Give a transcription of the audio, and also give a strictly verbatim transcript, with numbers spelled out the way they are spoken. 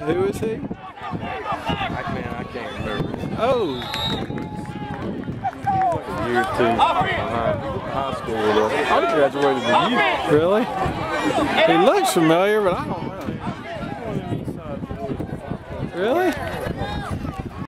Who is he? I can't, I can't remember. Oh. A year or two behind high school with us. I graduated with you. Really? He looks familiar, but I don't know. Really?